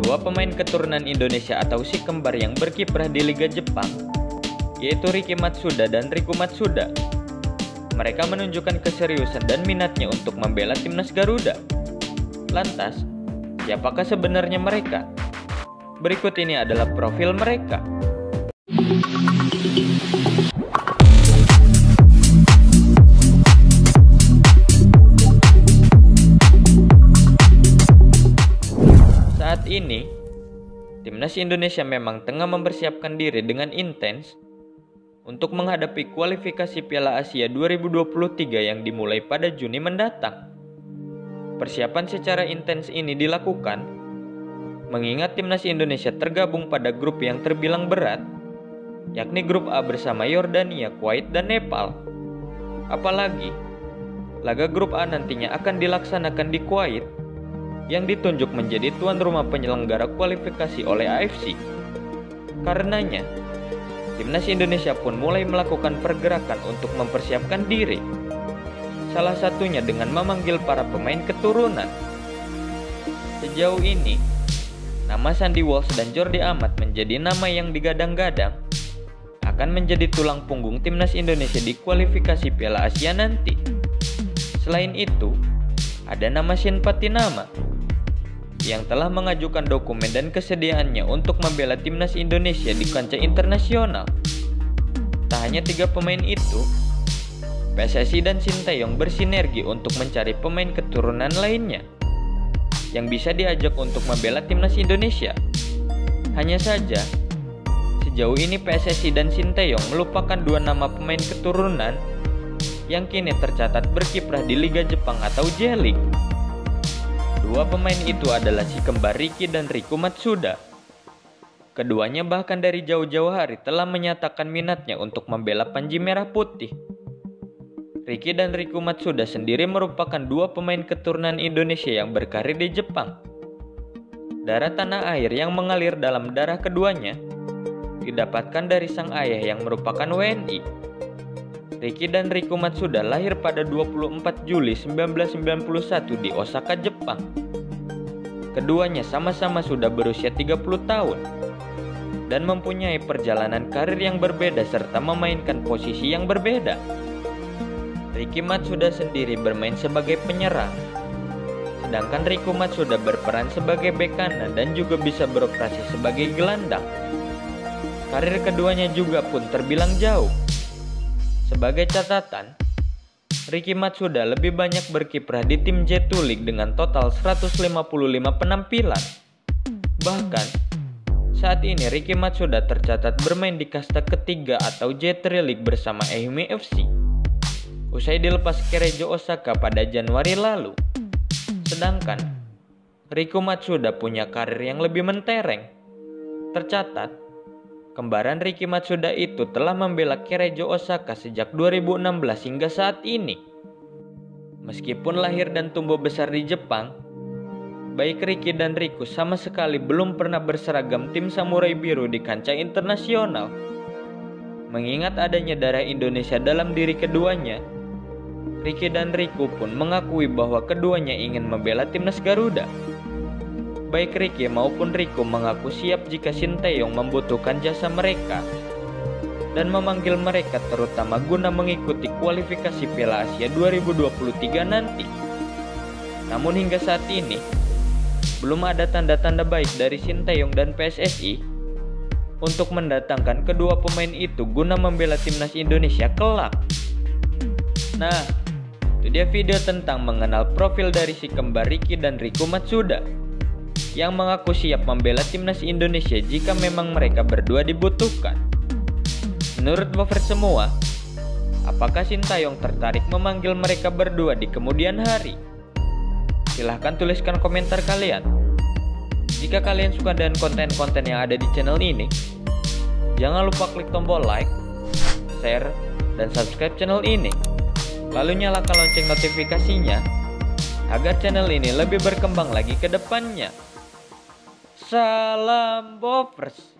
dua pemain keturunan Indonesia atau si kembar yang berkiprah di Liga Jepang, yaitu Riki Matsuda dan Riku Matsuda. Mereka menunjukkan keseriusan dan minatnya untuk membela timnas Garuda. Lantas, siapakah sebenarnya mereka? Berikut ini adalah profil mereka. Saat ini, timnas Indonesia memang tengah mempersiapkan diri dengan intens untuk menghadapi kualifikasi Piala Asia 2023 yang dimulai pada Juni mendatang. Persiapan secara intens ini dilakukan mengingat timnas Indonesia tergabung pada grup yang terbilang berat, yakni grup A bersama Yordania, Kuwait, dan Nepal. Apalagi, laga grup A nantinya akan dilaksanakan di Kuwait yang ditunjuk menjadi tuan rumah penyelenggara kualifikasi oleh AFC. Karenanya, timnas Indonesia pun mulai melakukan pergerakan untuk mempersiapkan diri. Salah satunya dengan memanggil para pemain keturunan. Sejauh ini, nama Sandy Walsh dan Jordi Amat menjadi nama yang digadang-gadang akan menjadi tulang punggung timnas Indonesia di kualifikasi Piala Asia nanti. Selain itu, ada nama Shane Patinama yang telah mengajukan dokumen dan kesediaannya untuk membela timnas Indonesia di kancah internasional. Tak hanya 3 pemain itu, PSSI dan Sinteyong bersinergi untuk mencari pemain keturunan lainnya yang bisa diajak untuk membela timnas Indonesia. Hanya saja, sejauh ini PSSI dan Sinteyong melupakan 2 nama pemain keturunan yang kini tercatat berkiprah di Liga Jepang atau J-League. 2 pemain itu adalah si kembar Riki dan Riku Matsuda. Keduanya bahkan dari jauh-jauh hari telah menyatakan minatnya untuk membela Panji Merah Putih. Riki dan Riku Matsuda sendiri merupakan 2 pemain keturunan Indonesia yang berkarir di Jepang. Darah tanah air yang mengalir dalam darah keduanya didapatkan dari sang ayah yang merupakan WNI. Riki dan Riku Matsuda lahir pada 24 Juli 1991 di Osaka, Jepang. Keduanya sama-sama sudah berusia 30 tahun dan mempunyai perjalanan karir yang berbeda serta memainkan posisi yang berbeda. Riki Matsuda sendiri bermain sebagai penyerang, sedangkan Riku Matsuda berperan sebagai bek kanan dan juga bisa beroperasi sebagai gelandang. Karir keduanya juga pun terbilang jauh. Sebagai catatan, Riki Matsuda lebih banyak berkiprah di tim J2 League dengan total 155 penampilan. Bahkan, saat ini Riki Matsuda tercatat bermain di kasta ketiga atau J3 League bersama Ehime FC. Usai dilepas Keirejo Osaka pada Januari lalu. Sedangkan, Riku Matsuda punya karir yang lebih mentereng. Tercatat, kembaran Riki Matsuda itu telah membela Keirejo Osaka sejak 2016 hingga saat ini. Meskipun lahir dan tumbuh besar di Jepang, baik Riki dan Riku sama sekali belum pernah berseragam tim Samurai Biru di kancah internasional. Mengingat adanya darah Indonesia dalam diri keduanya, Riki dan Riku pun mengakui bahwa keduanya ingin membela timnas Garuda. Baik Riki maupun Riku mengaku siap jika Sinteyong membutuhkan jasa mereka dan memanggil mereka terutama guna mengikuti kualifikasi Piala Asia 2023 nanti. Namun hingga saat ini, belum ada tanda-tanda baik dari Sinteyong dan PSSI untuk mendatangkan kedua pemain itu guna membela timnas Indonesia kelak. Nah, itu dia video tentang mengenal profil dari si kembar Riki dan Riku Matsuda yang mengaku siap membela timnas Indonesia jika memang mereka berdua dibutuhkan. Menurut Bovers semua, apakah Sinteyong tertarik memanggil mereka berdua di kemudian hari? Silahkan tuliskan komentar kalian. Jika kalian suka dengan konten-konten yang ada di channel ini, jangan lupa klik tombol like, share, dan subscribe channel ini. Lalu nyalakan lonceng notifikasinya agar channel ini lebih berkembang lagi ke depannya. Salam Bovers.